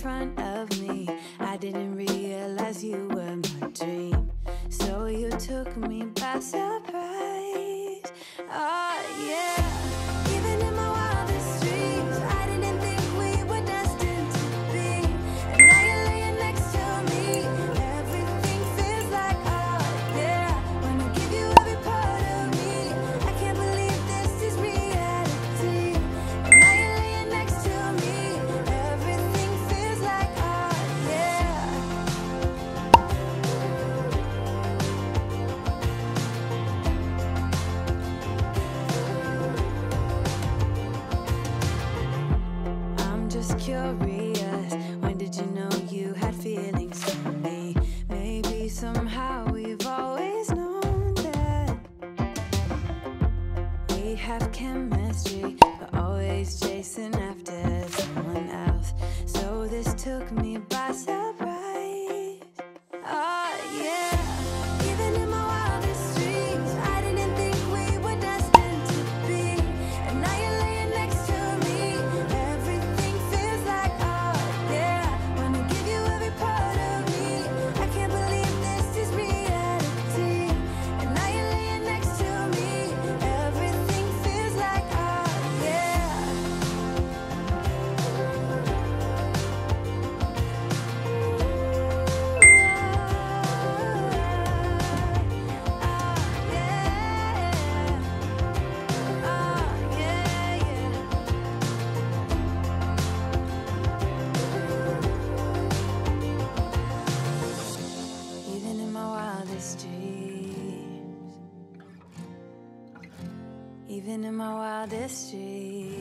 front of me. I didn't realize you were my dream, so you took me by surprise. Oh yeah. Even in my wildest dreams, I didn't think we were destined to be. And now you're laying next to me. Everything feels like oh yeah. Wanna give you every part of me. I can't believe this is reality. And now you're laying next to me. Everything feels like oh yeah. I'm just curious, when did you know you had feelings for me? Maybe somehow we've always known that we have chemistry, but always chasing after someone else. So this took me by surprise. Oh yeah. Even in my wildest dreams, I didn't think we were destined to be. And now you're laying next to me. Everything feels like oh yeah. Wanna give you every part of me. I can't believe this is reality. And now you're laying next to me. Everything feels like oh yeah. Even in my wildest dreams, even in my wildest dreams.